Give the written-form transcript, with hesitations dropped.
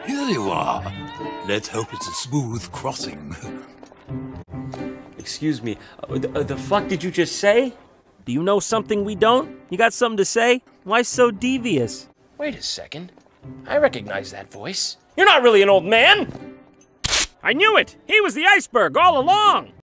Here you are. Let's hope it's a smooth crossing. Excuse me, the fuck did you just say? Do you know something we don't? You got something to say? Why so devious? Wait a second. I recognize that voice. You're not really an old man! I knew it! He was the iceberg all along!